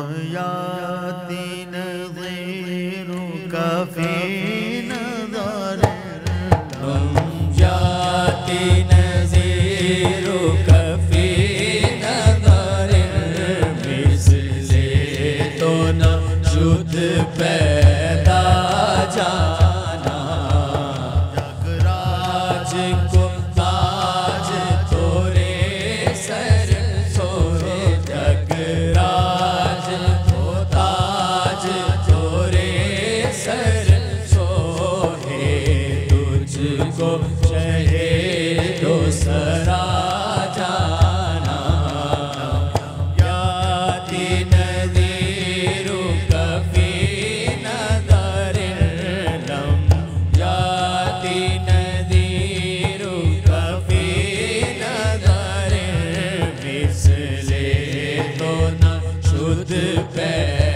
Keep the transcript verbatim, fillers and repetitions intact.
याति नज़ीरो कफ़ी नज़रिन लम याति नज़ीरो कफ़ी नज़रिन मिसले तो न शुद्ध पैदा जाना जगराज को ताज तोरे सर सोहे जगराज को ताज तोरे सर सोहे तुझको शहे दो सरा जाना याति नज़ीरो कफ़ी नज़रिन लम याति नज़ीरो कफ़ी नज़रिन मिसले तो न शुद्ध पैदा